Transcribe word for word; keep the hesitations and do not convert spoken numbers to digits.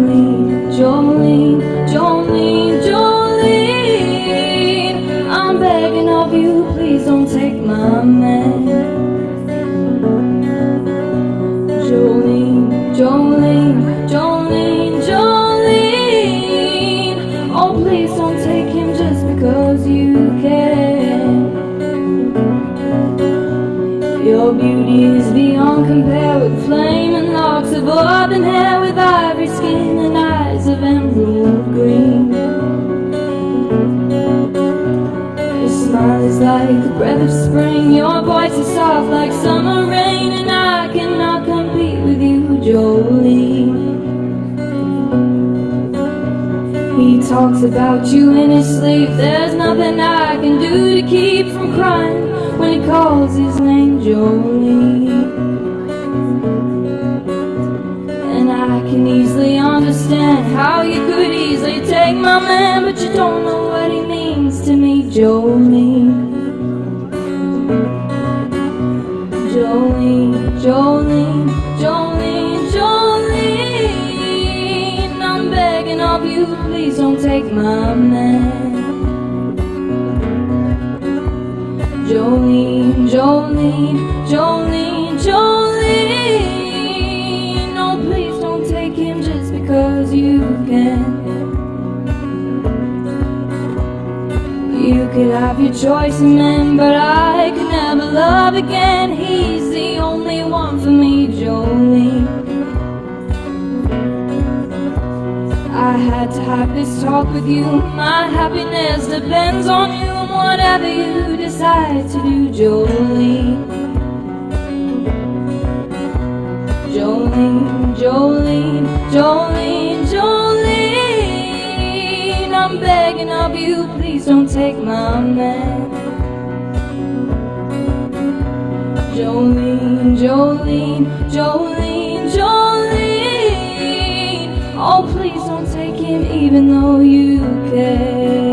Jolene, Jolene, Jolene, Jolene, I'm begging of you, please don't take my man. Jolene, Jolene, Jolene, Jolene, oh please don't take him just because you can. Your beauty is beyond compare, with flaming locks of auburn hair, with ivory skin and eyes of emerald green. Your smile is like the breath of spring, your voice is soft like summer rain, and I cannot compete with you, Jolene. He talks about you in his sleep, there's nothing I can do to keep from crying when he calls his name, Jolene. And I can easily understand how you could easily take my man, but you don't know what he means to me, Jolene. Jolene, Jolene, Jolene, Jolene, I'm begging of you, please don't take my man. Jolene, Jolene, Jolene, Jolene, no please don't take him just because you can. You could have your choice of men, but I could never love again. He's the only one for me, Jolene. I had to have this talk with you, my happiness depends on you, and whatever you decide to do, Jolene. Jolene, Jolene, Jolene, Jolene, I'm begging of you, please don't take my man. Jolene, Jolene, Jolene, Jolene, oh please don't take him even though you care.